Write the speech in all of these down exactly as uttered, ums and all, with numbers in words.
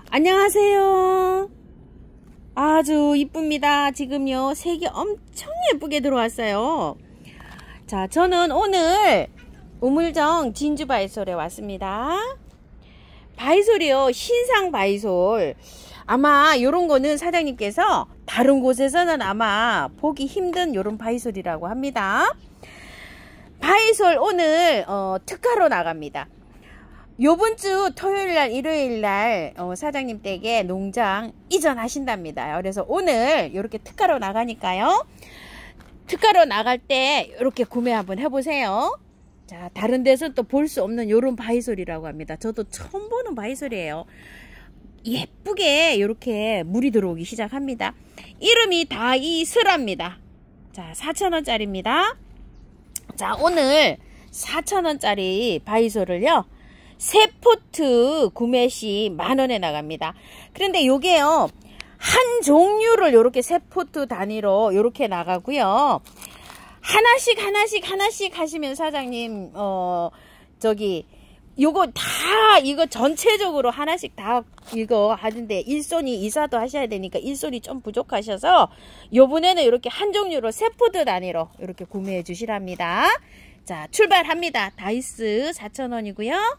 안녕하세요. 아주 이쁩니다. 지금요 색이 엄청 예쁘게 들어왔어요. 자, 저는 오늘 우물정 진주 바이솔에 왔습니다. 바이솔이요, 신상 바이솔. 아마 요런 거는 사장님께서 다른 곳에서는 아마 보기 힘든 요런 바이솔이라고 합니다. 바이솔 오늘 어, 특가로 나갑니다. 요번주 토요일날 일요일날 어, 사장님 댁에 농장 이전하신답니다. 그래서 오늘 이렇게 특가로 나가니까요, 특가로 나갈 때 이렇게 구매 한번 해보세요. 자, 다른 데서 또 볼 수 없는 요런 바이솔이라고 합니다. 저도 처음 보는 바이솔이에요. 예쁘게 이렇게 물이 들어오기 시작합니다. 이름이 다이스랍니다. 자, 사천 원짜리입니다. 자, 오늘 사천 원짜리 바이솔을요 세 포트 구매 시 만원에 나갑니다. 그런데 요게요 한 종류를 요렇게 세 포트 단위로 요렇게 나가고요, 하나씩 하나씩 하나씩 하시면 사장님 어 저기 요거 다 이거 전체적으로 하나씩 다 이거 하는데 일손이 이사도 하셔야 되니까 일손이 좀 부족하셔서 요번에는 이렇게 한 종류로 세 포트 단위로 이렇게 구매해 주시랍니다. 자, 출발합니다. 다이스 사천 원이고요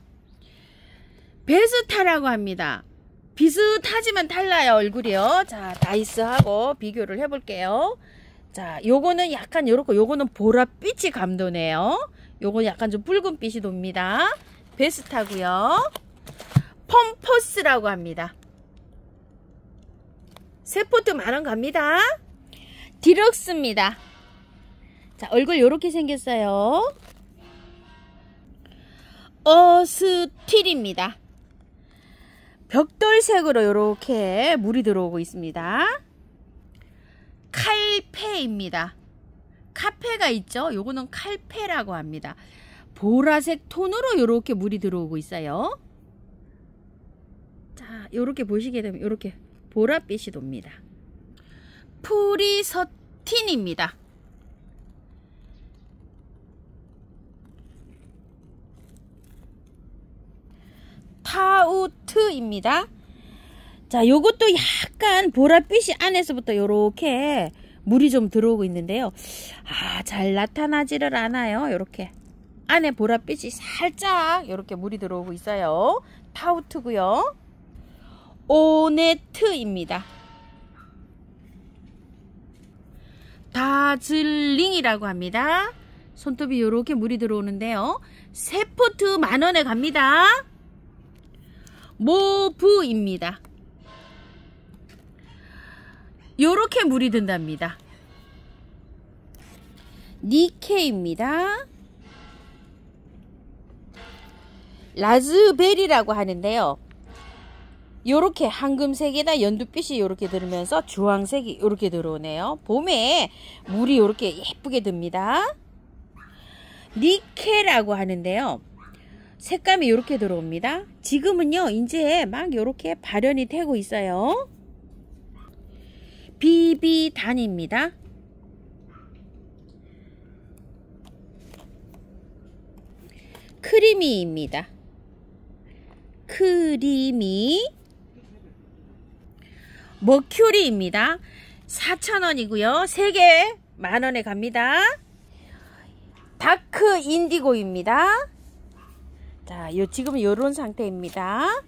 베스타라고 합니다. 비슷하지만 달라요, 얼굴이요. 자, 다이스하고 비교를 해볼게요. 자, 요거는 약간 요렇고, 요거는 보랏빛이 감도네요. 요거는 약간 좀 붉은빛이 돕니다. 베스타고요. 펌퍼스라고 합니다. 세 포트 만원 갑니다. 디럭스입니다. 자, 얼굴 요렇게 생겼어요. 어스틸입니다. 벽돌색으로 이렇게 물이 들어오고 있습니다. 칼페입니다. 카페가 있죠. 요거는 칼페라고 합니다. 보라색 톤으로 이렇게 물이 들어오고 있어요. 자, 요렇게 보시게 되면 이렇게 보랏빛이 돕니다. 프리서틴입니다. 타우트입니다. 자, 요것도 약간 보랏빛이 안에서부터 요렇게 물이 좀 들어오고 있는데요. 아, 잘 나타나지를 않아요. 요렇게 안에 보랏빛이 살짝 요렇게 물이 들어오고 있어요. 타우트고요. 오네트입니다. 다즐링이라고 합니다. 손톱이 요렇게 물이 들어오는데요. 세 포트 만원에 갑니다. 모브입니다. 요렇게 물이 든답니다. 니케입니다. 라즈베리라고 하는데요, 요렇게 황금색에다 연두빛이 요렇게 들으면서 주황색이 요렇게 들어오네요. 봄에 물이 요렇게 예쁘게 듭니다. 니케라고 하는데요, 색감이 이렇게 들어옵니다. 지금은요 이제 막 이렇게 발현이 되고 있어요. 비비단입니다. 크리미입니다. 크리미. 머큐리입니다. 사천 원이고요 세 개 만원에 갑니다. 다크 인디고입니다. 자, 요 지금 요런 상태입니다.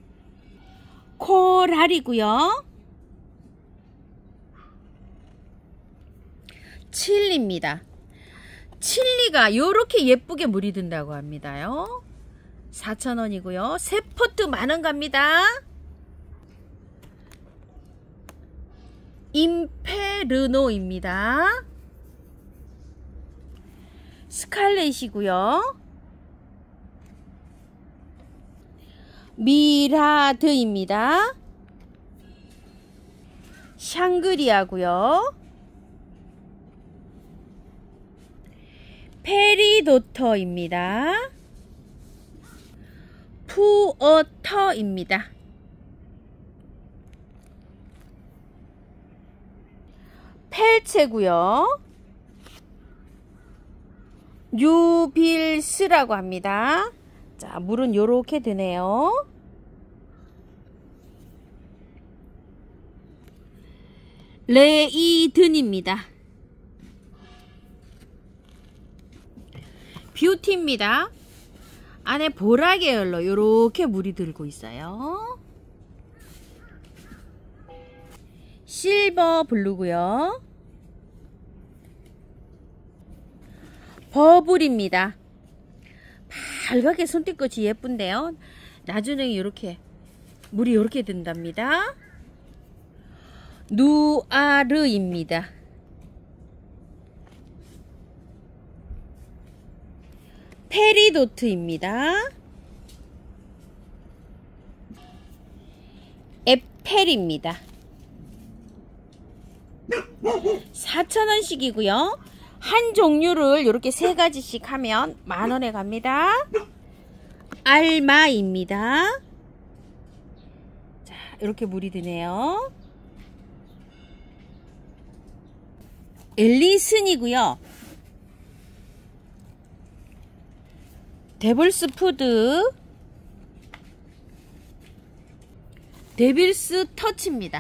코랄이고요. 칠리입니다. 칠리가 요렇게 예쁘게 물이 든다고 합니다요. 사천 원이고요 세 포트 만원 갑니다. 임페르노입니다. 스칼렛이고요. 미라드입니다. 샹그리아고요. 페리도터입니다. 푸어터입니다. 펠체고요. 뉴빌스라고 합니다. 자, 물은 요렇게 드네요. 레이든입니다. 뷰티입니다. 안에 보라 계열로 이렇게 물이 들고 있어요. 실버 블루고요. 버블입니다. 밝게 손끝이 예쁜데요. 나중에 이렇게 물이 이렇게 든답니다. 누아르입니다. 페리도트입니다. 에펠입니다. 사천 원씩이고요. 한 종류를 이렇게 세 가지씩 하면 만 원에 갑니다. 알마입니다. 자, 이렇게 물이 드네요. 엘리슨이고요. 데블스 푸드, 데빌스 터치입니다.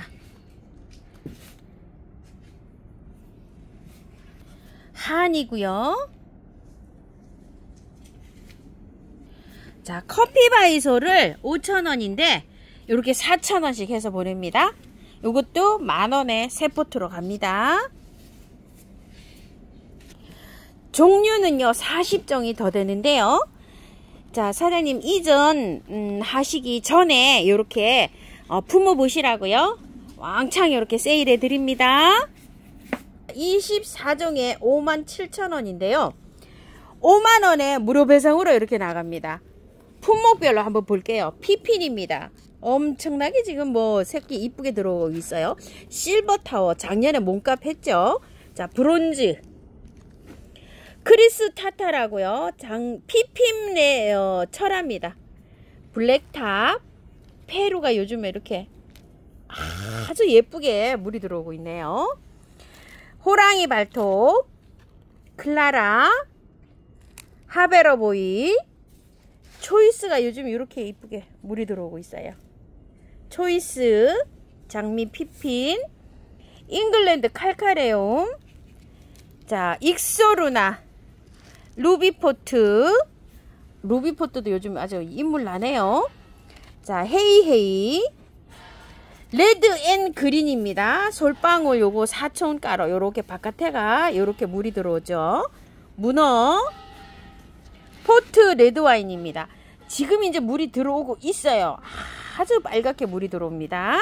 한이고요. 자, 커피바이소를 오천 원인데 이렇게 사천 원씩 해서 보냅니다. 이것도 만 원에 세 포트로 갑니다. 종류는요 사십 종이 더 되는데요. 자, 사장님 이전 음, 하시기 전에 이렇게 어, 품어 보시라고요. 왕창 이렇게 세일해 드립니다. 이십사 종에 오만 칠천 원인데요. 오만 원에 무료 배송으로 이렇게 나갑니다. 품목별로 한번 볼게요. 피핀입니다. 엄청나게 지금 뭐 새끼 이쁘게 들어오고 있어요. 실버타워 작년에 몸값 했죠. 자, 브론즈 크리스 타타라고요. 장 피핀의 어, 철합니다. 블랙탑 페루가 요즘에 이렇게 아주 예쁘게 물이 들어오고 있네요. 호랑이 발톱 클라라 하베러보이 초이스가 요즘 이렇게 이쁘게 물이 들어오고 있어요. 초이스 장미 피핀 잉글랜드 칼카레움 자 익소루나 루비포트 루비포트도 요즘 아주 인물 나네요. 자 헤이헤이 레드 앤 그린입니다. 솔방울 요거 사천 원 가로 요렇게 바깥에가 요렇게 물이 들어오죠. 문어 포트 레드와인입니다. 지금 이제 물이 들어오고 있어요. 아주 빨갛게 물이 들어옵니다.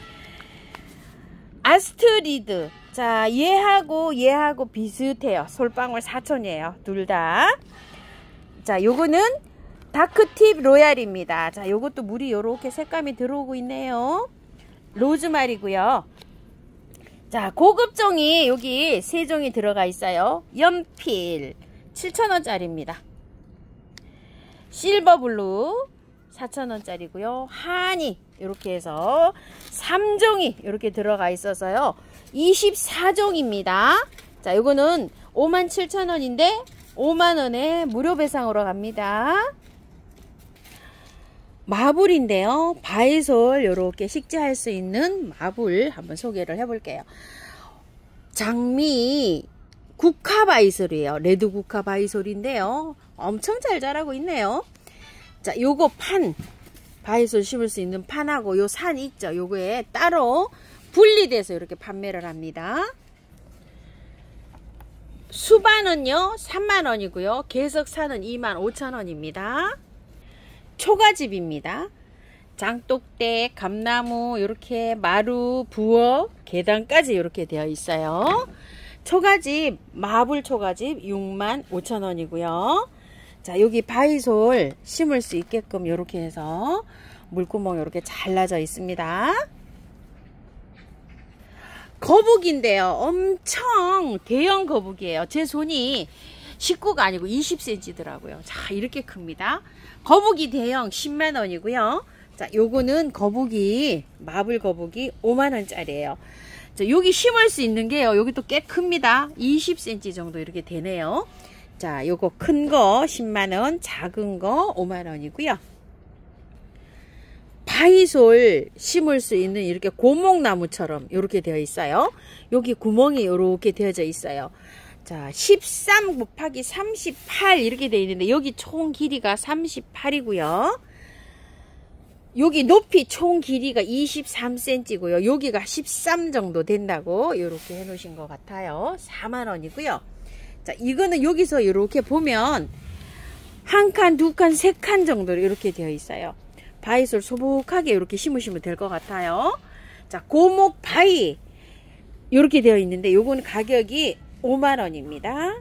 아스트리드 자 얘하고 얘하고 비슷해요. 솔방울 사천 원이에요. 둘 다. 자 요거는 다크팁 로얄입니다. 자 요것도 물이 요렇게 색감이 들어오고 있네요. 로즈마리고요. 자 고급종이 여기 세 종이 들어가 있어요. 연필 칠천 원짜리입니다. 실버블루 사천 원짜리고요. 한이 이렇게 해서 삼 종이 이렇게 들어가 있어서요. 이십사 종입니다. 자 요거는 오만 칠천 원인데 오만 원에 무료 배송으로 갑니다. 마블인데요. 바이솔 이렇게 식재할 수 있는 마블 한번 소개를 해볼게요. 장미 국화 바이솔이에요. 레드 국화 바이솔인데요. 엄청 잘 자라고 있네요. 자, 요거 판 바이솔 심을 수 있는 판하고 요 산 있죠. 요거에 따로 분리돼서 이렇게 판매를 합니다. 수반은요 삼만 원이고요. 계석산은 이만 오천 원입니다. 초가집입니다. 장독대, 감나무, 이렇게 마루, 부엌, 계단까지 이렇게 되어 있어요. 초가집, 마블 초가집 육만 오천 원이고요. 자, 여기 바이솔 심을 수 있게끔 이렇게 해서 물구멍이 이렇게 잘라져 있습니다. 거북인데요. 엄청 대형 거북이에요. 제 손이 십구가 아니고 이십 센티미터더라고요. 자, 이렇게 큽니다. 거북이 대형 십만 원이고요. 자, 요거는 거북이, 마블 거북이 오만 원짜리예요. 자, 여기 심을 수 있는 게요. 여기 또 꽤 큽니다. 이십 센티미터 정도 이렇게 되네요. 자, 요거 큰 거 십만 원, 작은 거 오만 원이고요. 바이솔 심을 수 있는 이렇게 고목나무처럼 이렇게 되어 있어요. 여기 구멍이 이렇게 되어져 있어요. 자, 십삼 곱하기 삼십팔 이렇게 되어 있는데 여기 총 길이가 삼십팔이고요. 여기 높이 총 길이가 이십삼 센티미터고요. 여기가 십삼 정도 된다고 이렇게 해 놓으신 것 같아요. 사만 원이고요. 자, 이거는 여기서 이렇게 보면 한 칸, 두 칸, 세 칸 정도로 이렇게 되어 있어요. 바이솔 소복하게 이렇게 심으시면 될 것 같아요. 자, 고목 바이 이렇게 되어 있는데 요거는 가격이 오만 원입니다.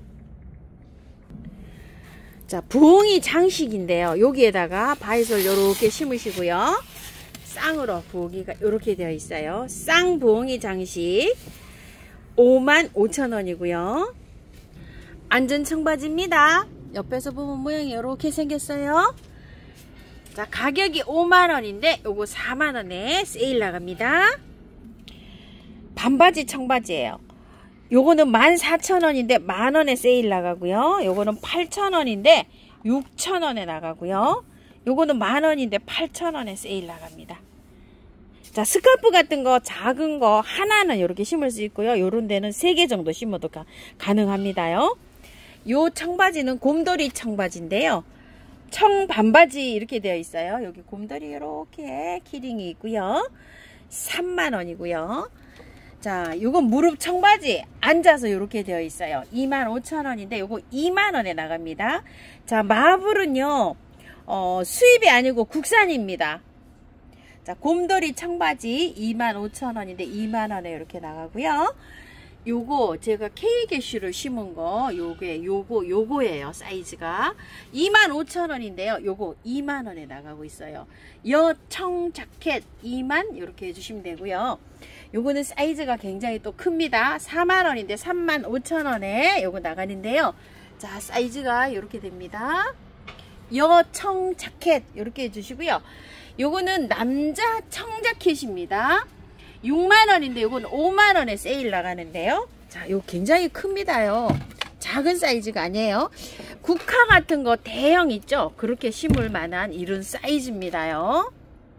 자, 부엉이 장식인데요. 여기에다가 바이솔 요렇게 심으시고요. 쌍으로 부엉이가 요렇게 되어 있어요. 쌍 부엉이 장식 오만 오천 원이고요. 안전 청바지입니다. 옆에서 보면 모양이 요렇게 생겼어요. 자, 가격이 오만 원인데 요거 사만 원에 세일 나갑니다. 반바지 청바지예요. 요거는 만 사천 원인데 만 원에 세일 나가고요. 요거는 팔천 원인데 육천 원에 나가고요. 요거는 만 원인데 팔천 원에 세일 나갑니다. 자, 스카프 같은 거 작은 거 하나는 이렇게 심을 수 있고요. 요런 데는 세 개 정도 심어도 가, 가능합니다요. 요 청바지는 곰돌이 청바지인데요. 청 반바지 이렇게 되어 있어요. 여기 곰돌이 이렇게 키링이 있고요. 삼만 원이고요. 자, 요건 무릎 청바지 앉아서 이렇게 되어 있어요. 이만 오천 원인데 요거 이만 원에 나갑니다. 자, 마블은요 어, 수입이 아니고 국산입니다. 자, 곰돌이 청바지 이만 오천 원인데 이만 원에 이렇게 나가고요. 요거 제가 K게슈를 심은 거 요게 요거 요거예요. 사이즈가 이만 오천 원인데요. 요거 이만 원에 나가고 있어요. 여청 자켓 이만 이렇게 해주시면 되고요. 요거는 사이즈가 굉장히 또 큽니다. 사만 원인데 삼만 오천 원에 요거 나가는데요. 자, 사이즈가 이렇게 됩니다. 여청 자켓 이렇게 해주시고요. 요거는 남자 청자켓입니다. 육만 원인데 요건 오만 원에 세일 나가는데요. 자, 요 굉장히 큽니다요. 작은 사이즈가 아니에요. 국화 같은 거 대형 있죠? 그렇게 심을 만한 이런 사이즈입니다요.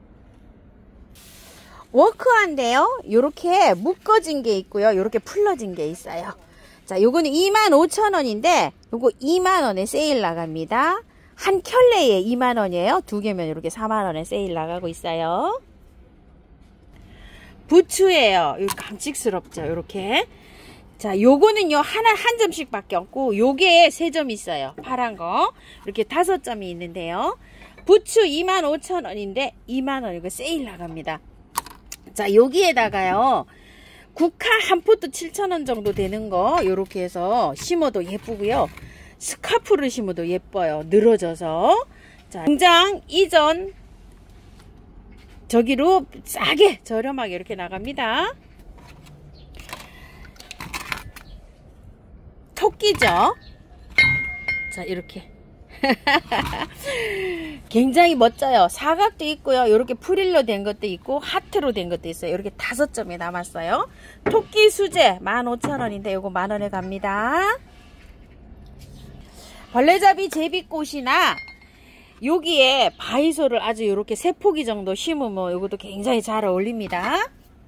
워크한데요. 요렇게 묶어진 게 있고요. 요렇게 풀러진 게 있어요. 자, 요거는 이만 오천 원인데 요거 이만 원에 세일 나갑니다. 한 켤레에 이만 원이에요. 두 개면 이렇게 사만 원에 세일 나가고 있어요. 부츠예요. 이거 깜찍스럽죠. 요렇게. 자, 요거는요 하나 한 점씩 밖에 없고 요게 세 점 있어요. 파란 거 이렇게 다섯 점이 있는데요. 부츠 이만 오천 원인데 이만 원 이거 세일 나갑니다. 자, 여기에다가요 국화 한 포트 칠천 원 정도 되는 거 요렇게 해서 심어도 예쁘고요. 스카프를 심어도 예뻐요. 늘어져서. 자, 공장 이전 저기로 싸게 저렴하게 이렇게 나갑니다. 토끼죠. 자, 이렇게 굉장히 멋져요. 사각도 있고요. 이렇게 프릴로 된 것도 있고 하트로 된 것도 있어요. 이렇게 다섯 점이 남았어요. 토끼 수제 만 오천 원인데 요거 만 원에 갑니다. 벌레잡이 제비꽃이나 여기에 바이솔을 아주 이렇게 세 포기 정도 심으면 이것도 굉장히 잘 어울립니다.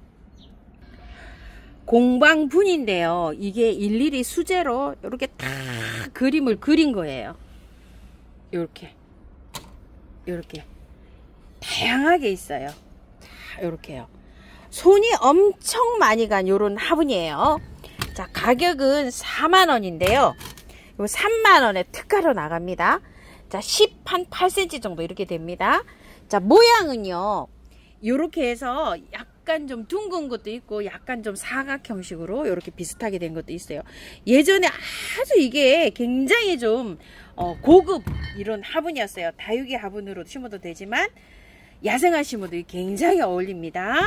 공방분인데요. 이게 일일이 수제로 이렇게 다 그림을 그린 거예요. 이렇게 이렇게 다양하게 있어요. 자, 이렇게요. 손이 엄청 많이 간 요런 화분이에요. 자, 가격은 사만 원인데요. 요 삼만 원에 특가로 나갑니다. 자, 십 한 팔 센티미터 정도 이렇게 됩니다. 자, 모양은요 요렇게 해서 약간 좀 둥근 것도 있고 약간 좀 사각형식으로 이렇게 비슷하게 된 것도 있어요. 예전에 아주 이게 굉장히 좀 어, 고급 이런 화분이었어요. 다육이 화분으로 심어도 되지만 야생화 심어도 굉장히 어울립니다.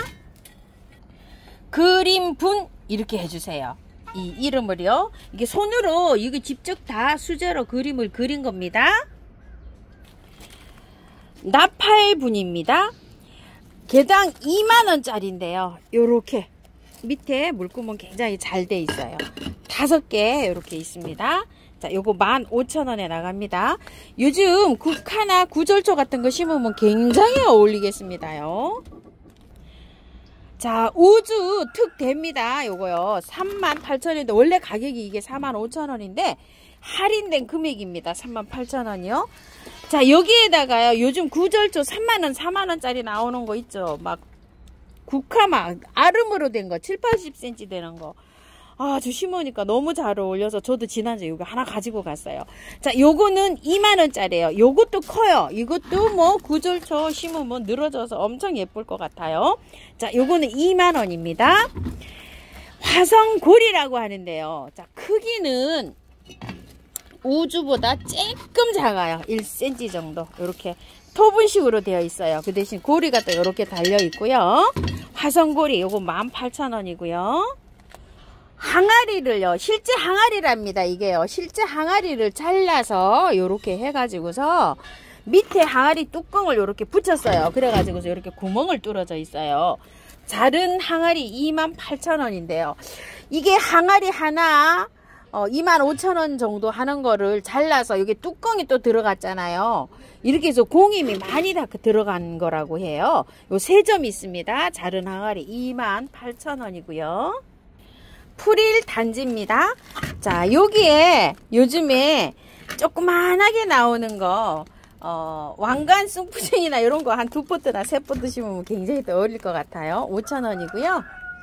그림분 이렇게 해주세요. 이 이름을요. 이게 손으로 이게 직접 다 수제로 그림을 그린 겁니다. 나팔분입니다. 개당 이만 원짜리인데요. 요렇게 밑에 물구멍 굉장히 잘 돼 있어요. 다섯 개 이렇게 있습니다. 자, 자, 요거 만 오천 원에 나갑니다. 요즘 국화나 구절초 같은 거 심으면 굉장히 어울리겠습니다요. 자, 우주 특대입니다. 요거요. 삼만 팔천 원인데 원래 가격이 이게 사만 오천 원인데 할인된 금액입니다. 삼만 팔천 원이요. 자, 여기에다가요. 요즘 구절초 삼만 원, 사만 원짜리 나오는 거 있죠. 막 국화 막 아름으로 된 거, 칠, 팔십 센티미터 되는 거. 아, 저 심으니까 너무 잘 어울려서 저도 지난주에 이거 하나 가지고 갔어요. 자, 요거는 이만 원짜리예요. 요것도 커요. 이것도 뭐 구절초 심으면 늘어져서 엄청 예쁠 것 같아요. 자, 요거는 이만 원입니다. 화성고리라고 하는데요. 자, 크기는 우주보다 조금 작아요. 일 센티미터 정도. 이렇게 토분식으로 되어 있어요. 그 대신 고리가 또 이렇게 달려 있고요. 화성고리 요거 만 팔천 원이고요. 항아리를요, 실제 항아리랍니다. 이게요, 실제 항아리를 잘라서 이렇게 해가지고서 밑에 항아리 뚜껑을 이렇게 붙였어요. 그래가지고서 이렇게 구멍을 뚫어져 있어요. 자른 항아리 이만 팔천 원인데요. 이게 항아리 하나 어, 이만 오천 원 정도 하는 거를 잘라서 여기 뚜껑이 또 들어갔잖아요. 이렇게 해서 공임이 많이 다 들어간 거라고 해요. 요 세 점 있습니다. 자른 항아리 이만 팔천 원이고요. 프릴 단지입니다. 자, 여기에 요즘에 조그만하게 나오는 거, 어, 왕관 숭푸쟁이나 이런 거 한 두 포트나 세 포트 심으면 굉장히 더 어울릴 것 같아요. 오천 원이고요.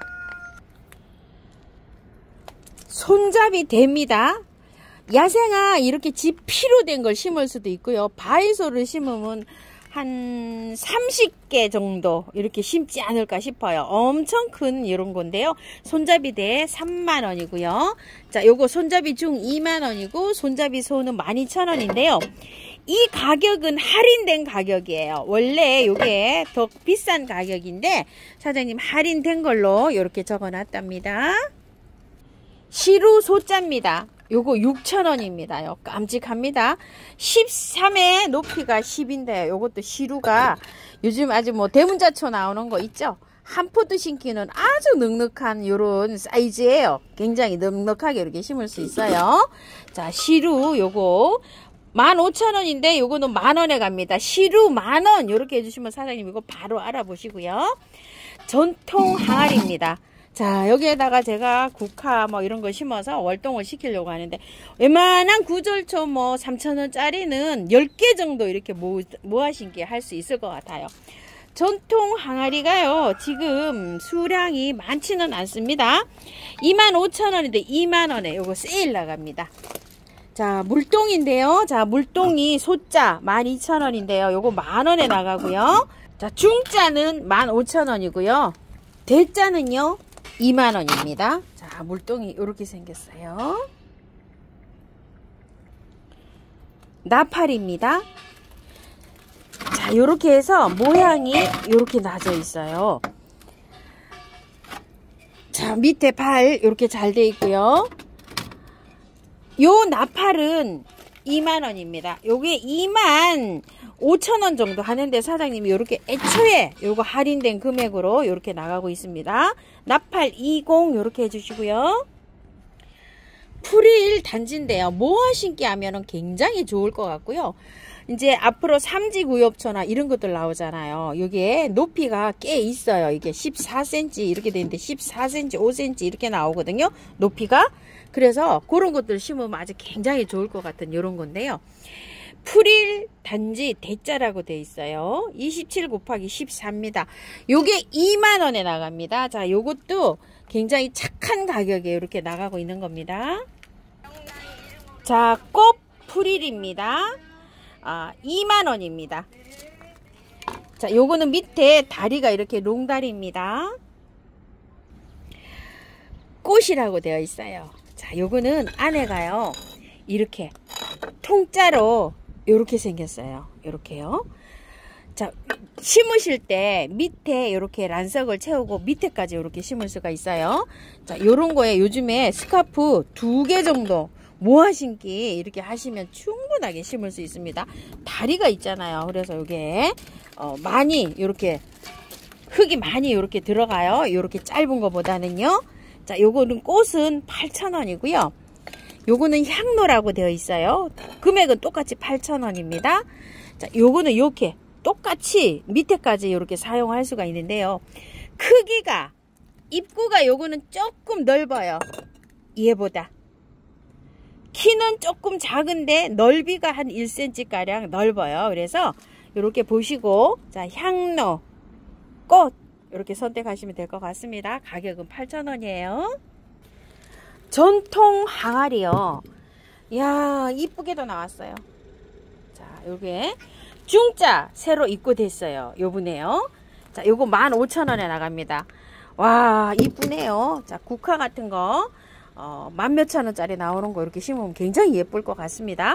손잡이 됩니다. 야생화 이렇게 집 피로 된 걸 심을 수도 있고요. 바이소를 심으면 한 삼십 개 정도 이렇게 심지 않을까 싶어요. 엄청 큰 이런 건데요. 손잡이 대 삼만 원이고요. 자, 요거 손잡이 중 이만 원이고 손잡이 소는 만 이천 원인데요. 이 가격은 할인된 가격이에요. 원래 요게 더 비싼 가격인데 사장님 할인된 걸로 이렇게 적어 놨답니다. 시루 소자입니다. 요거 육천 원입니다. 깜찍합니다. 십삼의 높이가 십인데 요것도 시루가 요즘 아주 뭐 대문자초 나오는 거 있죠. 한 포트 심기는 아주 넉넉한 요런 사이즈예요. 굉장히 넉넉하게 이렇게 심을 수 있어요. 자, 시루 요거 만 오천 원인데 요거는 만 원에 갑니다. 시루 만 원 요렇게 해주시면 사장님 이거 바로 알아보시고요. 전통 항아리입니다. 자, 여기에다가 제가 국화 뭐 이런 거 심어서 월동을 시키려고 하는데 웬만한 구절초 뭐 삼천 원짜리는 열 개 정도 이렇게 모, 모아 심기 할 수 있을 것 같아요. 전통 항아리가요, 지금 수량이 많지는 않습니다. 이만 오천 원인데 이만 원에 요거 세일 나갑니다. 자, 물동인데요. 자, 물동이 소자 만 이천 원인데요. 요거 만 원에 나가고요. 자, 중자는 만 오천 원이고요. 대자는요 이만 원입니다. 자, 물동이 이렇게 생겼어요. 나팔입니다. 자, 이렇게 해서 모양이 이렇게 나져 있어요. 자, 밑에 발 이렇게 잘 돼 있고요. 요 나팔은 이만 원입니다. 요게 이만 오천 원 정도 하는데 사장님이 이렇게 애초에 요거 할인된 금액으로 이렇게 나가고 있습니다. 나팔 이십 이렇게 해주시고요. 프릴 단지인데요. 모아 심기 하면은 굉장히 좋을 것 같고요. 이제 앞으로 삼지구엽초나 이런 것들 나오잖아요. 여기에 높이가 꽤 있어요. 이게 십사 센티미터 이렇게 되는데 십사 센티미터, 오 센티미터 이렇게 나오거든요. 높이가. 그래서 그런 것들 심으면 아주 굉장히 좋을 것 같은 이런 건데요. 프릴 단지 대자라고 되어 있어요. 이십칠 곱하기 십사입니다. 요게 이만 원에 나갑니다. 자, 요것도 굉장히 착한 가격에 이렇게 나가고 있는 겁니다. 자, 꽃 프릴입니다. 아, 이만 원입니다. 자, 요거는 밑에 다리가 이렇게 롱다리입니다. 꽃이라고 되어 있어요. 자, 요거는 안에가요, 이렇게 통짜로 요렇게 생겼어요. 요렇게요. 자, 심으실 때 밑에 이렇게 란석을 채우고 밑에까지 이렇게 심을 수가 있어요. 자, 요런 거에 요즘에 스카프 두 개 정도 모아 심기 이렇게 하시면 충분하게 심을 수 있습니다. 다리가 있잖아요. 그래서 요게 어, 많이 이렇게 흙이 많이 이렇게 들어가요. 이렇게 짧은 거보다는요. 자, 요거는 꽃은 팔천 원이고요. 요거는 향로라고 되어 있어요. 금액은 똑같이 팔천 원입니다. 자, 요거는 이렇게 똑같이 밑에까지 이렇게 사용할 수가 있는데요. 크기가, 입구가 요거는 조금 넓어요. 얘보다. 키는 조금 작은데 넓이가 한 일 센티미터 가량 넓어요. 그래서 이렇게 보시고, 자, 향로, 꽃 이렇게 선택하시면 될 것 같습니다. 가격은 팔천 원이에요. 전통 항아리요. 이야, 이쁘게도 나왔어요. 자, 요게 중자 새로 입고됐어요. 요분에요. 자, 요거 만 오천 원에 나갑니다. 와, 이쁘네요. 자, 국화 같은 거 어, 만 몇천 원짜리 나오는 거 이렇게 심으면 굉장히 예쁠 것 같습니다.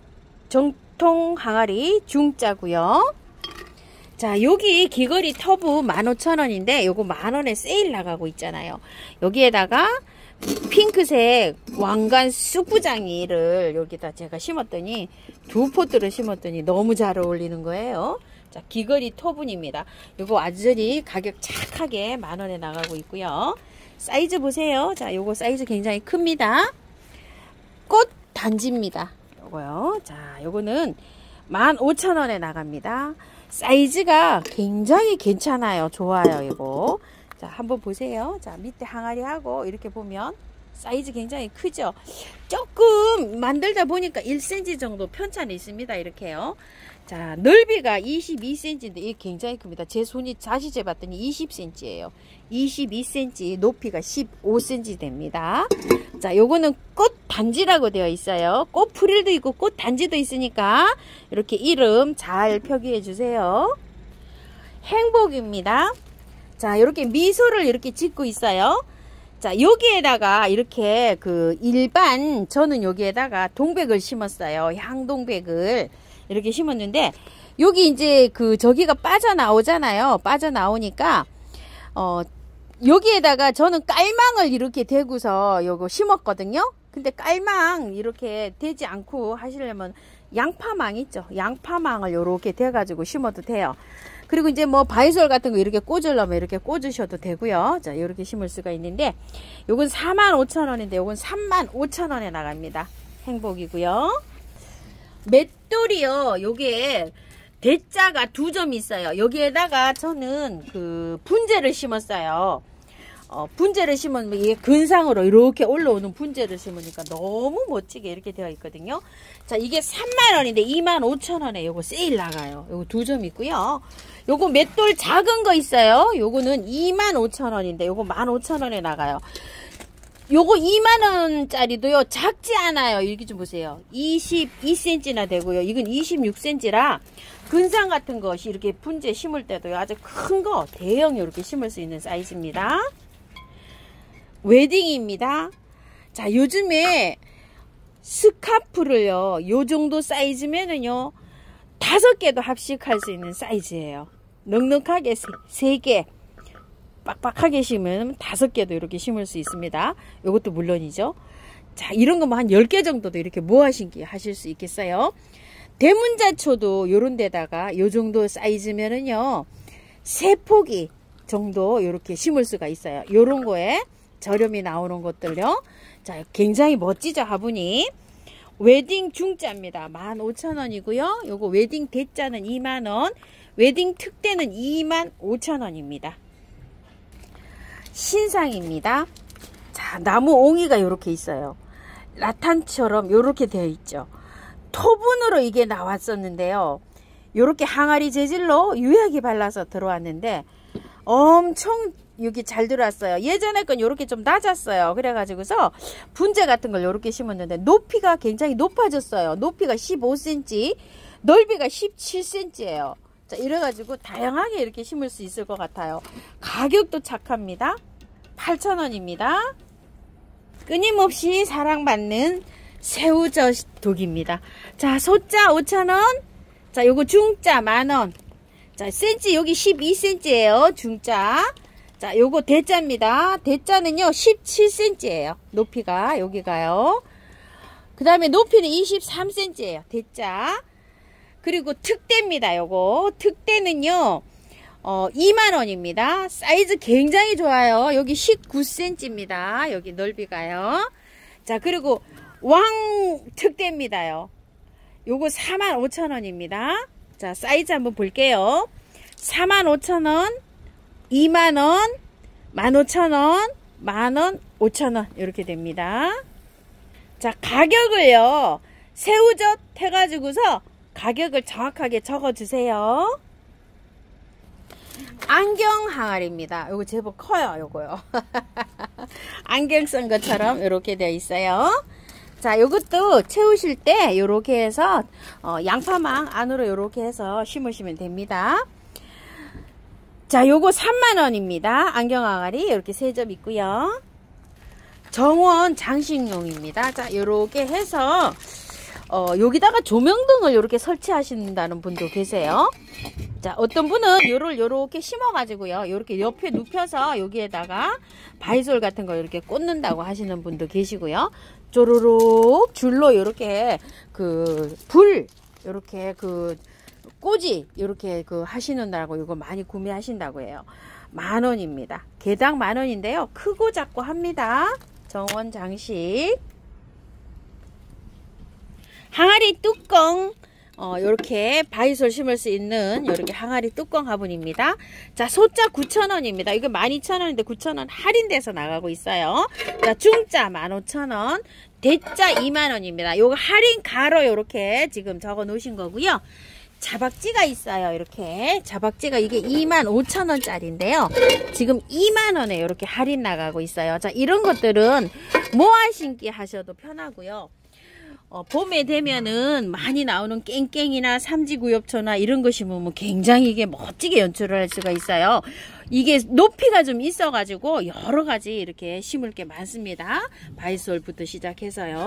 정통 항아리 중자고요. 자, 여기 귀걸이 터브 만 오천 원인데 요거 만 원에 세일 나가고 있잖아요. 여기에다가 핑크색 왕관 쑥부장이를 여기다 제가 심었더니 두 포트를 심었더니 너무 잘 어울리는 거예요. 자, 귀걸이 토분입니다. 요거 완전히 가격 착하게 만 원에 나가고 있고요. 사이즈 보세요. 자, 요거 사이즈 굉장히 큽니다. 꽃 단지입니다. 요거요. 자, 요거는 만 오천 원에 나갑니다. 사이즈가 굉장히 괜찮아요. 좋아요, 이거. 자, 한번 보세요. 자, 밑에 항아리하고 이렇게 보면 사이즈 굉장히 크죠. 조금 만들다 보니까 일 센티미터 정도 편차는 있습니다. 이렇게요. 자, 넓이가 이십이 센티미터인데 이게 굉장히 큽니다. 제 손이 다시 재봤더니 이십 센티미터예요. 이십이 센티미터, 높이가 십오 센티미터 됩니다. 자, 요거는 꽃 단지라고 되어 있어요. 꽃 프릴도 있고 꽃 단지도 있으니까 이렇게 이름 잘 표기해 주세요. 행복입니다. 자, 이렇게 미소를 이렇게 짓고 있어요. 자, 여기에다가 이렇게 그 일반, 저는 여기에다가 동백을 심었어요. 향동백을 이렇게 심었는데, 여기 이제 그 저기가 빠져나오잖아요. 빠져나오니까, 어, 여기에다가 저는 깔망을 이렇게 대고서 요거 심었거든요. 근데 깔망 이렇게 대지 않고 하시려면 양파망 있죠. 양파망을 요렇게 대가지고 심어도 돼요. 그리고 이제 뭐 바이솔 같은 거 이렇게 꽂으려면 이렇게 꽂으셔도 되고요. 자, 이렇게 심을 수가 있는데, 요건 사만 오천 원인데 요건 삼만 오천 원에 나갑니다. 행복이고요. 맷돌이요. 요게 대자가 두 점 있어요. 여기에다가 저는 그 분재를 심었어요. 어, 분재를 심으면 이게 근상으로 이렇게 올라오는 분재를 심으니까 너무 멋지게 이렇게 되어 있거든요. 자, 이게 삼만 원인데 이만 오천 원에 요거 세일 나가요. 요거 두 점 있고요. 요거 맷돌 작은 거 있어요. 요거는 이만 오천 원인데 요거 만 오천 원에 나가요. 요거 이만 원짜리도요, 작지 않아요. 여기 좀 보세요. 이십이 센티미터나 되고요. 이건 이십육 센티미터라 근상 같은 것이 이렇게 분재 심을 때도요, 아주 큰 거, 대형 이렇게 심을 수 있는 사이즈입니다. 웨딩입니다. 자, 요즘에 스카프를요, 요 정도 사이즈면은요, 다섯 개도 합식할 수 있는 사이즈예요. 넉넉하게 세 개. 빡빡하게 심으면 다섯 개도 이렇게 심을 수 있습니다. 이것도 물론이죠. 자, 이런 거 뭐 한 열 개 정도도 이렇게 모아 심기 하실 수 있겠어요. 대문자초도 요런 데다가 요 정도 사이즈면은요, 세 포기 정도 이렇게 심을 수가 있어요. 요런 거에 저렴이 나오는 것들요. 자, 굉장히 멋지죠, 화분이. 웨딩 중자입니다. 만 오천 원이고요. 요거 웨딩 대자는 이만 원, 웨딩 특대는 이만 오천 원입니다. 신상입니다. 자, 나무 옹이가 이렇게 있어요. 라탄처럼 이렇게 되어 있죠. 토분으로 이게 나왔었는데요. 이렇게 항아리 재질로 유약이 발라서 들어왔는데 엄청 여기 잘 들어왔어요. 예전에 건 이렇게 좀 낮았어요. 그래가지고서 분재 같은 걸 이렇게 심었는데 높이가 굉장히 높아졌어요. 높이가 십오 센티미터, 넓이가 십칠 센티미터예요. 자, 이래가지고 다양하게 이렇게 심을 수 있을 것 같아요. 가격도 착합니다. 팔천 원입니다. 끊임없이 사랑받는 새우젓 독입니다. 자, 소자 오천 원. 자, 요거 중자 만 원. 자, 센치 여기 십이 센티미터예요. 중자. 자, 요거 대자입니다. 대자는요 십칠 센티미터예요. 높이가 여기가요. 그 다음에 높이는 이십삼 센티미터예요. 대자. 그리고 특대입니다. 요거 특대는요 어, 이만 원입니다. 사이즈 굉장히 좋아요. 여기 십구 센티미터입니다. 여기 넓이가요. 자, 그리고 왕특대입니다요. 요거 사만 오천 원입니다. 자, 사이즈 한번 볼게요. 사만 오천 원, 이만 원, 만 오천 원, 만 원, 오천 원 이렇게 됩니다. 자, 가격을요. 새우젓 해가지고서 가격을 정확하게 적어주세요. 안경 항아리입니다. 요거 제법 커요. 요거요. 안경 쓴 것처럼 이렇게 되어 있어요. 자, 요것도 채우실 때 요렇게 해서 어, 양파망 안으로 요렇게 해서 심으시면 됩니다. 자, 요거 삼만 원입니다. 안경 항아리 이렇게 세 점 있고요. 정원 장식용입니다. 자, 요렇게 해서 어, 여기다가 조명등을 이렇게 설치하신다는 분도 계세요. 자, 어떤 분은 요를 요렇게 심어 가지고요, 요렇게 옆에 눕혀서 여기에다가 바이솔 같은 거 이렇게 꽂는다고 하시는 분도 계시고요. 쪼르륵 줄로 요렇게 그 불 요렇게 그 꼬지 요렇게 그 하시는다고 이거 많이 구매하신다고 해요. 만 원입니다. 개당 만 원인데요. 크고 작고 합니다. 정원 장식. 항아리 뚜껑, 어, 요렇게 바이솔 심을 수 있는 요렇게 항아리 뚜껑 화분입니다. 자, 소자 구천 원입니다. 이거 만 이천 원인데 구천 원 할인돼서 나가고 있어요. 자, 중자 만 오천 원, 대자 이만 원입니다. 요거 할인 가로 요렇게 지금 적어 놓으신 거고요. 자박지가 있어요. 이렇게 자박지가 이게 이만 오천 원짜리인데요. 지금 이만 원에 이렇게 할인 나가고 있어요. 자, 이런 것들은 모아 신기 하셔도 편하고요. 어, 봄에 되면은 많이 나오는 깽깽이나 삼지구엽초나 이런 거 심으면 굉장히 이게 멋지게 연출을 할 수가 있어요. 이게 높이가 좀 있어 가지고 여러 가지 이렇게 심을 게 많습니다. 바이솔부터 시작해서요.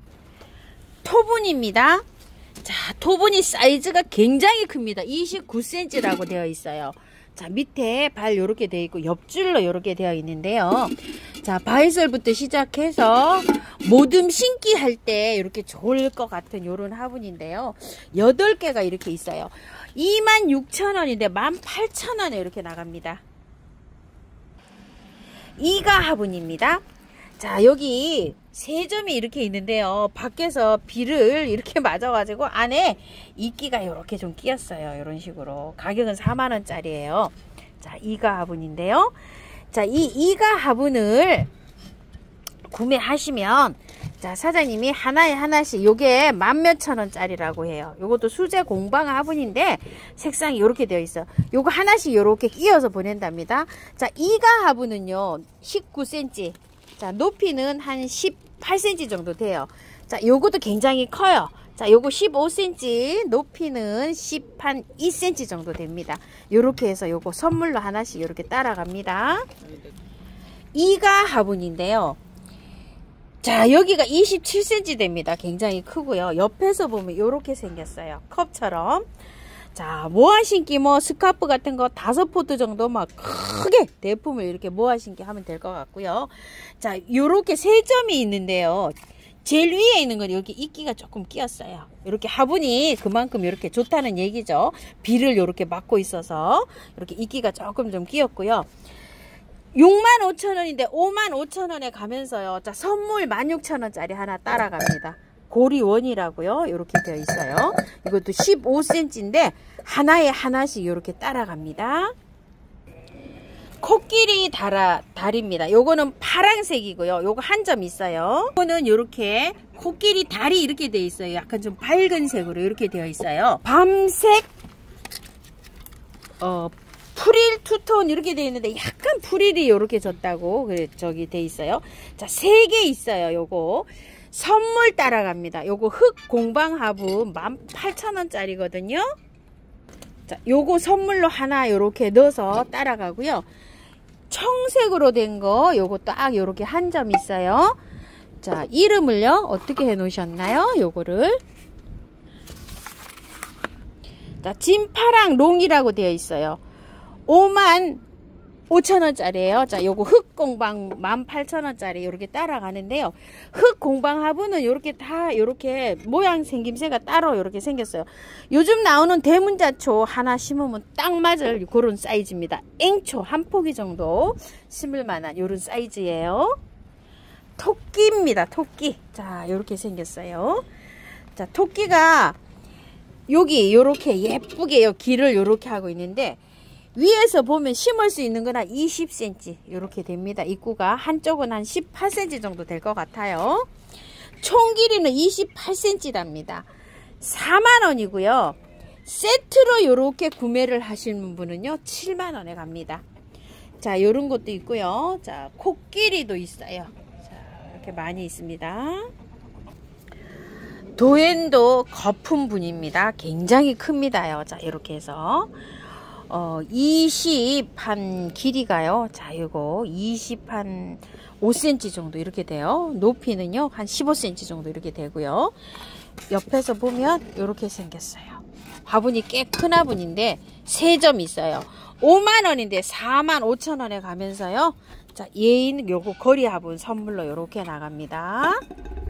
토분입니다. 자, 토분이 사이즈가 굉장히 큽니다. 이십구 센티미터라고 되어 있어요. 자, 밑에 발 요렇게 되어 있고 옆줄로 요렇게 되어 있는데요. 자, 바이솔부터 시작해서 모듬 신기 할 때 이렇게 좋을 것 같은 요런 화분인데요. 여덟 개가 이렇게 있어요. 이만 육천 원인데 만 팔천 원에 이렇게 나갑니다. 이가 화분입니다. 자, 여기 세 점이 이렇게 있는데요. 밖에서 비를 이렇게 맞아가지고 안에 이끼가 이렇게 좀 끼었어요. 이런 식으로. 가격은 사만 원짜리예요. 자, 이가 화분인데요. 자, 이 이가 화분을 구매하시면, 자, 사장님이 하나에 하나씩, 요게 만 몇천 원짜리라고 해요. 요것도 수제 공방 화분인데 색상이 이렇게 되어 있어. 요거 하나씩 이렇게 끼워서 보낸답니다. 자, 이가 화분은요 십구 센티미터. 자, 높이는 한 십팔 센티미터 정도 돼요. 자, 요것도 굉장히 커요. 자, 요거 십오 센티미터, 높이는 십이 센티미터 정도 됩니다. 요렇게 해서 요거 선물로 하나씩 요렇게 따라갑니다. 이가 화분인데요. 자, 여기가 이십칠 센티미터 됩니다. 굉장히 크고요. 옆에서 보면 요렇게 생겼어요. 컵처럼. 자, 모아 신기 뭐 스카프 같은 거 다섯 포트 정도 막 크게 대품을 이렇게 모아 신기 하면 될 것 같고요. 자, 요렇게 세 점이 있는데요. 제일 위에 있는 건 여기 이끼가 조금 끼었어요. 이렇게 화분이 그만큼 이렇게 좋다는 얘기죠. 비를 이렇게 막고 있어서 이렇게 이끼가 조금 좀 끼었고요. 육만 오천 원인데 오만 오천 원에 가면서요. 자, 선물 만 육천 원짜리 하나 따라갑니다. 고리원이라고요. 이렇게 되어 있어요. 이것도 십오 센티미터인데 하나에 하나씩 이렇게 따라갑니다. 코끼리 달아, 달입니다. 요거는 파란색이고요. 요거 한 점 있어요. 요거는 이렇게 코끼리 달이 이렇게 되어 있어요. 약간 좀 밝은 색으로 이렇게 되어 있어요. 밤색 어 프릴 투톤 이렇게 되어 있는데 약간 프릴이 이렇게 졌다고 그래 저기 되어 있어요. 자, 세 개 있어요. 요거 선물 따라갑니다. 요거 흑 공방 화분 만 팔천 원짜리거든요. 자, 요거 선물로 하나 요렇게 넣어서 따라가고요. 청색으로 된 거 요거 딱 요렇게 한 점 있어요. 자, 이름을요 어떻게 해 놓으셨나요? 요거를 자, 진파랑 롱이라고 되어 있어요. 오만 오천 원짜리예요. 자, 요거 흑공방 만 팔천 원짜리 요렇게 따라가는데요. 흑공방 화분은 요렇게 다 요렇게 모양 생김새가 따로 요렇게 생겼어요. 요즘 나오는 대문자초 하나 심으면 딱 맞을 그런 사이즈입니다. 앵초 한 포기 정도 심을 만한 요런 사이즈예요. 토끼입니다. 토끼. 자, 이렇게 생겼어요. 자, 토끼가 여기 요렇게 예쁘게 요 길을 요렇게 하고 있는데, 위에서 보면 심을 수 있는 거나 이십 센티미터 요렇게 됩니다. 입구가 한쪽은 한 십팔 센티미터 정도 될 것 같아요. 총 길이는 이십팔 센티미터답니다. 사만 원이고요. 세트로 요렇게 구매를 하시는 분은요 칠만 원에 갑니다. 자, 요런 것도 있고요. 자, 코끼리도 있어요. 자, 이렇게 많이 있습니다. 도엔도 거품분입니다. 굉장히 큽니다요. 자, 이렇게 해서 어, 이십 한 길이가요. 자, 요거 이십 한 오 센티미터 정도 이렇게 돼요. 높이는요 한 십오 센티미터 정도 이렇게 되고요. 옆에서 보면 이렇게 생겼어요. 화분이 꽤 큰 화분인데 세 점 있어요. 오만 원인데 사만 오천 원에 가면서요. 자, 예인 요거 거리 화분 선물로 요렇게 나갑니다.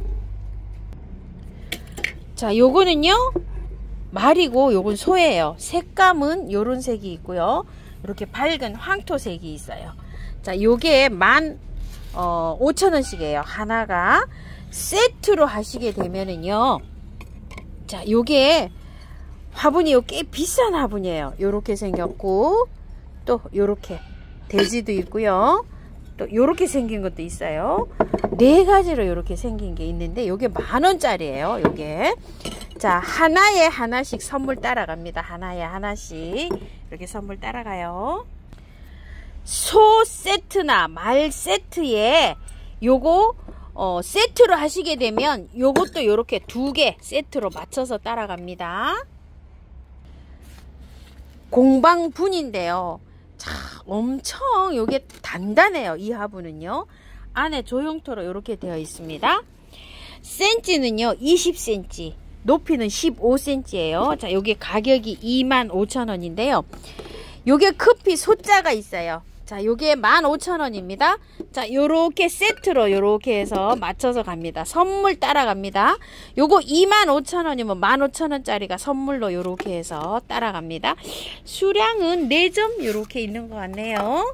자, 요거는요 말이고 요건 소예요. 색감은 요런 색이 있고요. 이렇게 밝은 황토색이 있어요. 자, 요게 만 어, 오천 원씩이에요. 하나가 세트로 하시게 되면은요. 자, 요게 화분이 요 꽤 비싼 화분이에요. 요렇게 생겼고 또 요렇게 돼지도 있고요. 또 요렇게 생긴 것도 있어요. 네 가지로 요렇게 생긴 게 있는데 요게 만 원짜리예요. 요게 자, 하나에 하나씩 선물 따라갑니다. 하나에 하나씩 이렇게 선물 따라가요. 소 세트나 말 세트에 요거 어, 세트로 하시게 되면 요것도 요렇게 두 개 세트로 맞춰서 따라갑니다. 공방분인데요. 자, 엄청 요게 단단해요. 이 화분은요. 안에 조형토로 요렇게 되어 있습니다. 센치는요 이십 센티미터, 높이는 십오 센티미터예요. 자, 요게 가격이 이만 오천 원인데요. 요게 크피 소자가 있어요. 자, 요게 만 오천 원입니다. 자, 요렇게 세트로 요렇게 해서 맞춰서 갑니다. 선물 따라갑니다. 요거 이만 오천 원이면 만 오천 원짜리가 선물로 요렇게 해서 따라갑니다. 수량은 네 점 요렇게 있는 것 같네요.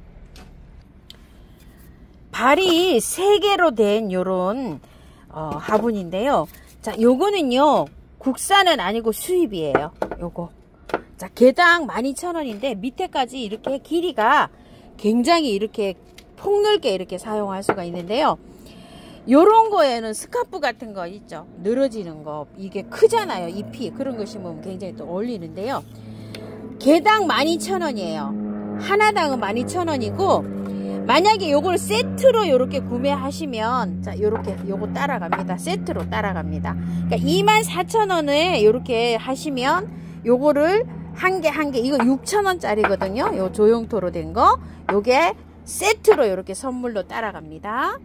발이 세 개로 된 요런 어, 화분인데요. 자, 요거는요 국산은 아니고 수입이에요. 요거 자, 개당 만 이천 원인데 밑에까지 이렇게 길이가 굉장히 이렇게 폭넓게 이렇게 사용할 수가 있는데요. 요런 거에는 스카프 같은 거 있죠. 늘어지는 거 이게 크잖아요. 잎이 그런 거 심으면 굉장히 또 어울리는데요. 개당 만 이천 원이에요 하나당은 만 이천 원이고 만약에 요걸 세트로 요렇게 구매하시면 자, 요렇게 요거 따라갑니다. 세트로 따라갑니다. 그러니까 이만 사천 원에 요렇게 하시면 요거를 한 개 한 개 이거 육천 원짜리거든요. 요 조형토로 된 거 요게 세트로 요렇게 선물로 따라갑니다.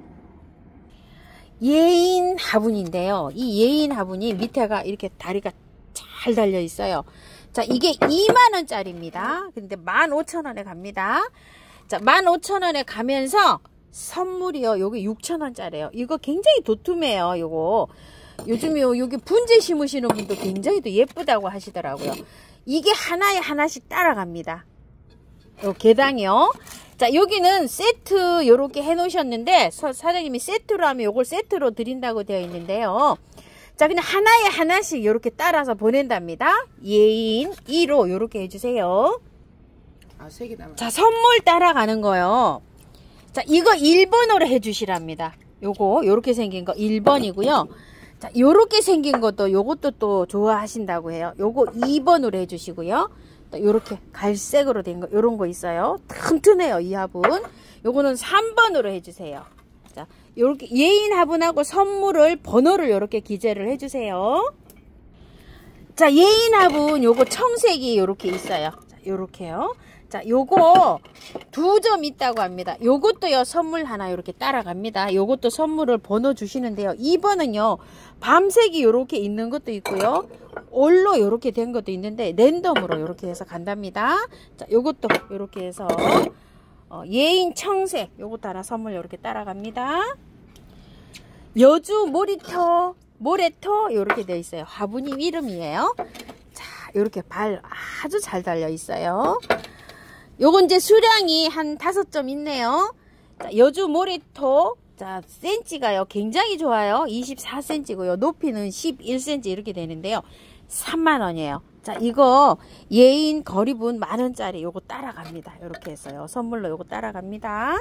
예인 화분인데요. 이 예인 화분이 밑에가 이렇게 다리가 잘 달려 있어요. 자, 이게 이만 원짜리입니다. 근데 만 오천 원에 갑니다. 자, 만 오천 원에 가면서 선물이요. 요게 육천 원짜리예요. 이거 굉장히 도톰해요. 요거 요즘에 요, 여기 분재 심으시는 분도 굉장히 또 예쁘다고 하시더라고요. 이게 하나에 하나씩 따라갑니다. 요 개당이요. 자, 여기는 세트 요렇게 해 놓으셨는데 서, 사장님이 세트로 하면 요걸 세트로 드린다고 되어 있는데요. 자, 그냥 하나에 하나씩 요렇게 따라서 보낸답니다. 예인 일 호 요렇게 해주세요. 아, 세 개 남았. 자, 선물 따라가는 거요. 자, 이거 일 번으로 해주시랍니다. 요거 요렇게 생긴 거 일 번이고요. 자, 요렇게 생긴 것도 요것도 또 좋아하신다고 해요. 요거 이 번으로 해주시고요. 또 요렇게 갈색으로 된 거 요런 거 있어요. 튼튼해요 이 화분. 요거는 삼 번으로 해주세요. 자, 요렇게 예인 화분하고 선물을 번호를 요렇게 기재를 해주세요. 자, 예인 화분 요거 청색이 요렇게 있어요. 자, 요렇게요. 자, 요거 두 점 있다고 합니다. 요것도요 선물 하나 요렇게 따라갑니다. 요것도 선물을 번호 주시는데요. 이 번은요 밤색이 요렇게 있는 것도 있고요, 올로 요렇게 된 것도 있는데 랜덤으로 요렇게 해서 간답니다. 자, 요것도 요렇게 해서 어, 예인 청색 요것도 하나 선물 요렇게 따라갑니다. 여주 모리터 모래토 요렇게 되어 있어요. 화분이 이름이에요. 자, 요렇게 발 아주 잘 달려 있어요. 요건 이제 수량이 한 다섯 점 있네요. 자, 여주 모래토 자, 센치가요 굉장히 좋아요. 이십사 센치고요. 높이는 십일 센치 이렇게 되는데요. 삼만 원이에요. 자, 이거 예인 거리분 만원짜리 요거 따라갑니다. 이렇게 해서요. 선물로 요거 따라갑니다.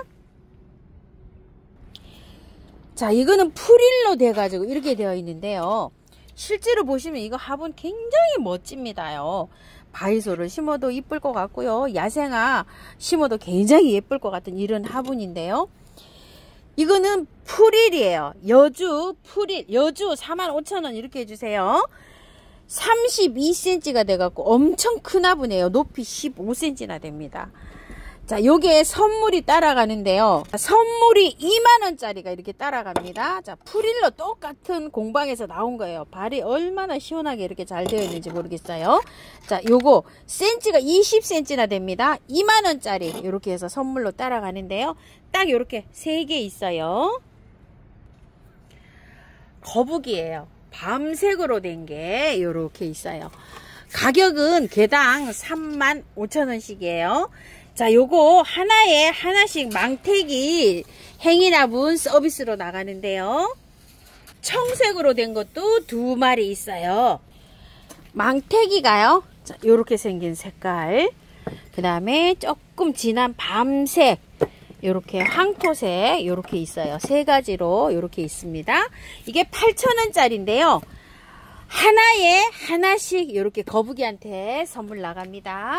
자, 이거는 프릴로 돼가지고 이렇게 되어 있는데요. 실제로 보시면 이거 화분 굉장히 멋집니다요. 바이소를 심어도 이쁠 것 같고요. 야생화 심어도 굉장히 예쁠 것 같은 이런 화분인데요. 이거는 프릴이에요. 여주 프릴, 여주 사만 오천 원 이렇게 해주세요. 삼십이 센치가 돼갖고 엄청 큰 화분이에요. 높이 십오 센치나 됩니다. 자, 요게 선물이 따라가는데요. 선물이 이만 원짜리가 이렇게 따라갑니다. 자, 프릴로 똑같은 공방에서 나온 거예요. 발이 얼마나 시원하게 이렇게 잘 되어 있는지 모르겠어요. 자, 요거 센치가 이십 센치나 됩니다. 이만 원짜리 이렇게 해서 선물로 따라가는데요. 딱 요렇게 세 개 있어요. 거북이에요. 밤색으로 된 게 요렇게 있어요. 가격은 개당 삼만 오천 원씩이에요. 자, 요거 하나에 하나씩 망태기 행인화분 서비스로 나가는데요. 청색으로 된 것도 두 마리 있어요. 망태기가요. 자, 요렇게 생긴 색깔. 그 다음에 조금 진한 밤색, 요렇게 황토색 요렇게 있어요. 세 가지로 요렇게 있습니다. 이게 팔천 원짜리인데요. 하나에 하나씩 요렇게 거북이한테 선물 나갑니다.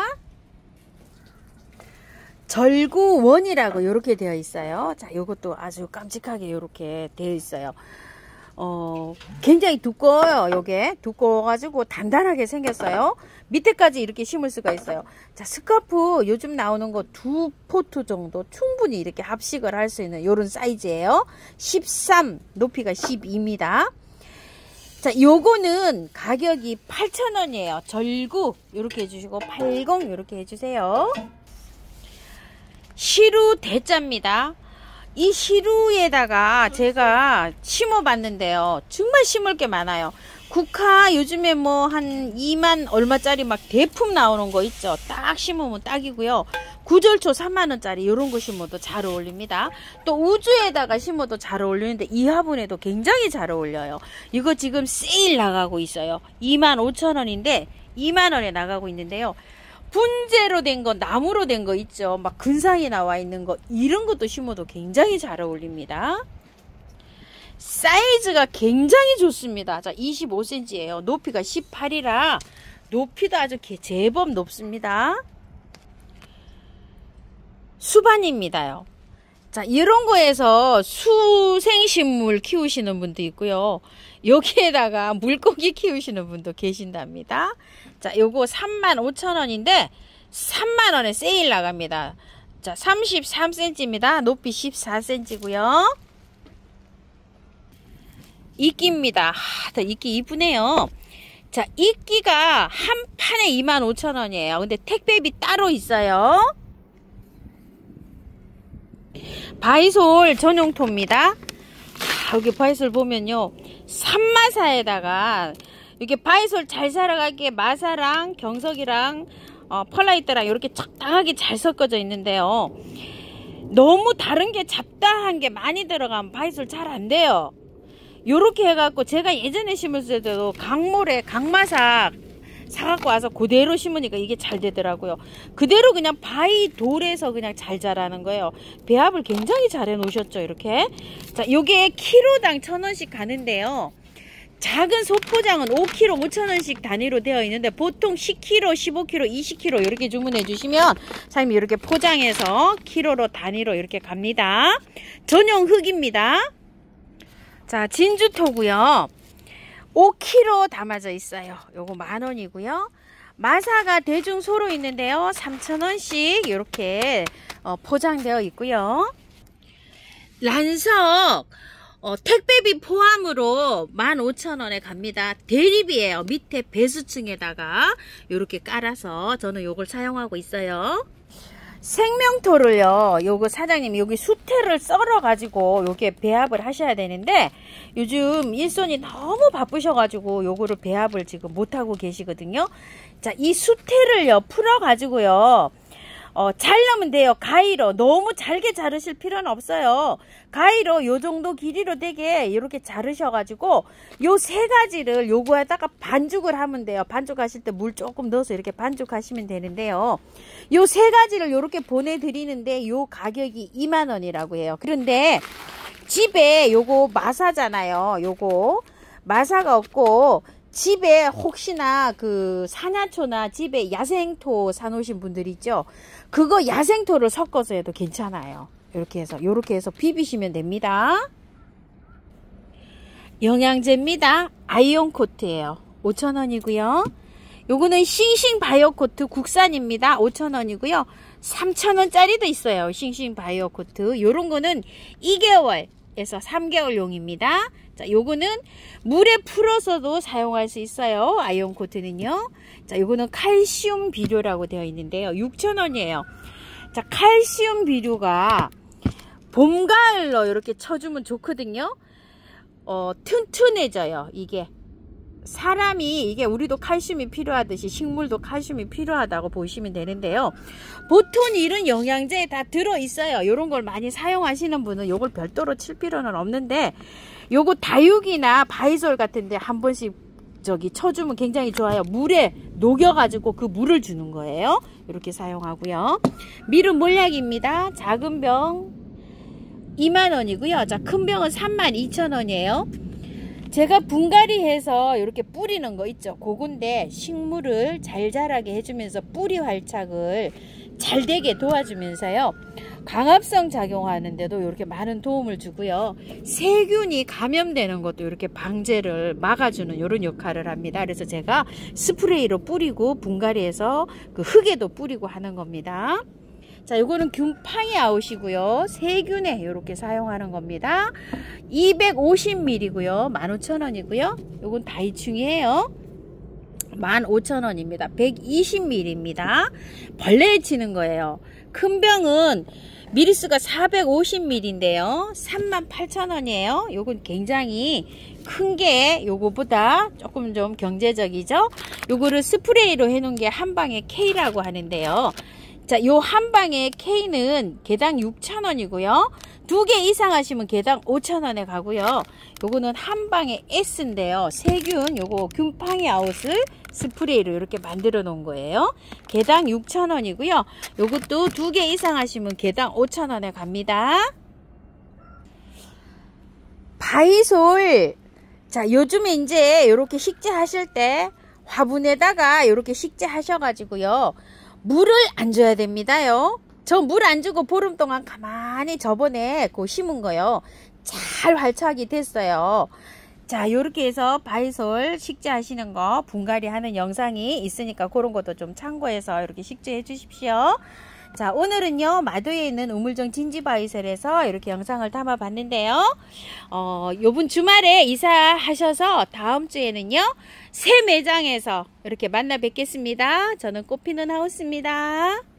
절구원이라고 요렇게 되어 있어요. 자, 요것도 아주 깜찍하게 요렇게 되어 있어요. 어, 굉장히 두꺼워요. 요게 두꺼워가지고 단단하게 생겼어요. 밑에까지 이렇게 심을 수가 있어요. 자, 스카프 요즘 나오는 거 두 포트 정도 충분히 이렇게 합식을 할 수 있는 요런 사이즈예요. 십삼, 높이가 십이입니다. 자, 요거는 가격이 팔천 원이에요. 절구 요렇게 해주시고 팔십 요렇게 해주세요. 시루 대자입니다. 이 시루에다가 제가 심어 봤는데요. 정말 심을 게 많아요. 국화 요즘에 뭐 한 이만 얼마짜리 막 대품 나오는 거 있죠. 딱 심으면 딱이고요. 구절초 삼만 원짜리 이런 거 심어도 잘 어울립니다. 또 우주에다가 심어도 잘 어울리는데 이 화분에도 굉장히 잘 어울려요. 이거 지금 세일 나가고 있어요. 이만 오천 원인데 이만 원에 나가고 있는데요. 분재로 된 거, 나무로 된 거 있죠. 막 근상이 나와 있는 거, 이런 것도 심어도 굉장히 잘 어울립니다. 사이즈가 굉장히 좋습니다. 자, 이십오 센치예요. 높이가 십팔이라 높이도 아주 제법 높습니다. 수반입니다요. 자, 이런 거에서 수생식물 키우시는 분도 있고요. 여기에다가 물고기 키우시는 분도 계신답니다. 자, 요거 삼만 오천 원인데 삼만 원에 세일 나갑니다. 자, 삼십삼 센치입니다. 높이 십사 센치고요. 이끼입니다. 하, 이끼 이쁘네요. 자, 이끼가 한 판에 이만 오천 원이에요. 근데 택배비 따로 있어요. 바이솔 전용토입니다. 아, 여기 바이솔 보면요. 산마사에다가 이렇게 바이솔 잘 살아가게 마사랑 경석이랑 어, 펄라이트랑 이렇게 적당하게 잘 섞어져 있는데요. 너무 다른 게 잡다한 게 많이 들어가면 바이솔 잘 안 돼요. 요렇게 해갖고 제가 예전에 심었을 때도 강모래 강마삭 사갖고 와서 그대로 심으니까 이게 잘 되더라고요. 그대로 그냥 바위 돌에서 그냥 잘 자라는 거예요. 배합을 굉장히 잘 해놓으셨죠. 이렇게. 자, 요게 키로당 천 원씩 가는데요. 작은 소포장은 오 킬로그램 오천 원씩 단위로 되어 있는데 보통 십 킬로그램, 십오 킬로그램, 이십 킬로그램 이렇게 주문해 주시면 사장님이 이렇게 포장해서 킬로로 단위로 이렇게 갑니다. 전용 흙입니다. 자, 진주토고요. 오 킬로그램 담아져 있어요. 요거 만 원이고요. 마사가 대중 소로 있는데요. 삼천 원씩 이렇게 어, 포장되어 있고요. 란석 어, 택배비 포함으로 만 오천 원에 갑니다. 대리비예요. 밑에 배수층에다가 이렇게 깔아서 저는 요걸 사용하고 있어요. 생명토를요, 요거 사장님이 여기 수태를 썰어 가지고 요게 배합을 하셔야 되는데 요즘 일손이 너무 바쁘셔 가지고 요거를 배합을 지금 못하고 계시거든요. 자, 이 수태를요 풀어 가지고요 어, 자르면 돼요. 가위로. 너무 잘게 자르실 필요는 없어요. 가위로 요 정도 길이로 되게 이렇게 자르셔가지고 요 세 가지를 요거에다가 반죽을 하면 돼요. 반죽하실 때 물 조금 넣어서 이렇게 반죽하시면 되는데요. 요 세 가지를 요렇게 보내드리는데 요 가격이 이만 원이라고 해요. 그런데 집에 요거 마사잖아요. 요거 마사가 없고 집에 혹시나 그 사냐초나 집에 야생토 사놓으신 분들 있죠. 그거 야생토를 섞어서 해도 괜찮아요. 이렇게 해서 요렇게 해서 비비시면 됩니다. 영양제입니다. 아이온 코트예요. 오천 원이고요. 요거는 싱싱 바이오 코트 국산입니다. 오천 원이고요. 삼천 원짜리도 있어요. 싱싱 바이오 코트. 요런 거는 이 개월에서 삼 개월용입니다. 자, 요거는 물에 풀어서도 사용할 수 있어요. 아이온 코트는요. 자, 요거는 칼슘 비료라고 되어 있는데요. 육천 원이에요. 자, 칼슘 비료가 봄, 가을로 이렇게 쳐주면 좋거든요. 어, 튼튼해져요. 이게. 사람이 이게 우리도 칼슘이 필요하듯이 식물도 칼슘이 필요하다고 보시면 되는데요. 보통 이런 영양제에 다 들어있어요. 이런 걸 많이 사용하시는 분은 요걸 별도로 칠 필요는 없는데 요거 다육이나 바이솔 같은데 한 번씩 저기 쳐주면 굉장히 좋아요. 물에 녹여가지고 그 물을 주는 거예요. 이렇게 사용하고요. 미름 몰약입니다. 작은 병 이만 원이고요. 자, 큰 병은 삼만 이천 원이에요. 제가 분갈이 해서 이렇게 뿌리는 거 있죠. 그건데 식물을 잘 자라게 해주면서 뿌리 활착을 잘 되게 도와주면서요. 광합성 작용하는데도 이렇게 많은 도움을 주고요. 세균이 감염되는 것도 이렇게 방제를 막아주는 이런 역할을 합니다. 그래서 제가 스프레이로 뿌리고 분갈이해서 그 흙에도 뿌리고 하는 겁니다. 자, 이거는 균팡이 아웃이고요. 세균에 이렇게 사용하는 겁니다. 이백오십 밀리리터고요. 만 오천 원이고요. 이건 다이충이에요. 만 오천 원입니다. 백이십 밀리리터입니다. 벌레에 치는 거예요. 큰 병은 미리수가 사백오십 밀리리터인데요. 삼만 팔천 원이에요. 요건 굉장히 큰 게 요거보다 조금 좀 경제적이죠. 요거를 스프레이로 해놓은 게 한방에 K라고 하는데요. 자, 요 한방에 K는 개당 육천 원이고요. 두 개 이상 하시면 개당 오천 원에 가고요. 요거는 한방에 S인데요. 세균 요거 균팡이 아웃을 스프레이로 이렇게 만들어 놓은 거예요. 개당 육천 원이고요. 요것도 두 개 이상 하시면 개당 오천 원에 갑니다. 바이솔. 자, 요즘에 이제 이렇게 식재 하실 때 화분에다가 이렇게 식재 하셔가지고요. 물을 안 줘야 됩니다요. 저 물 안 주고 보름 동안 가만히 저번에 그 심은 거요. 잘 활착이 됐어요. 자, 요렇게 해서 바이솔 식재 하시는 거 분갈이 하는 영상이 있으니까 그런 것도 좀 참고해서 이렇게 식재해 주십시오. 자, 오늘은요 마도에 있는 우물정 진지바이솔에서 이렇게 영상을 담아 봤는데요. 어, 요번 주말에 이사하셔서 다음 주에는요 새 매장에서 이렇게 만나 뵙겠습니다. 저는 꽃피는 하우스입니다.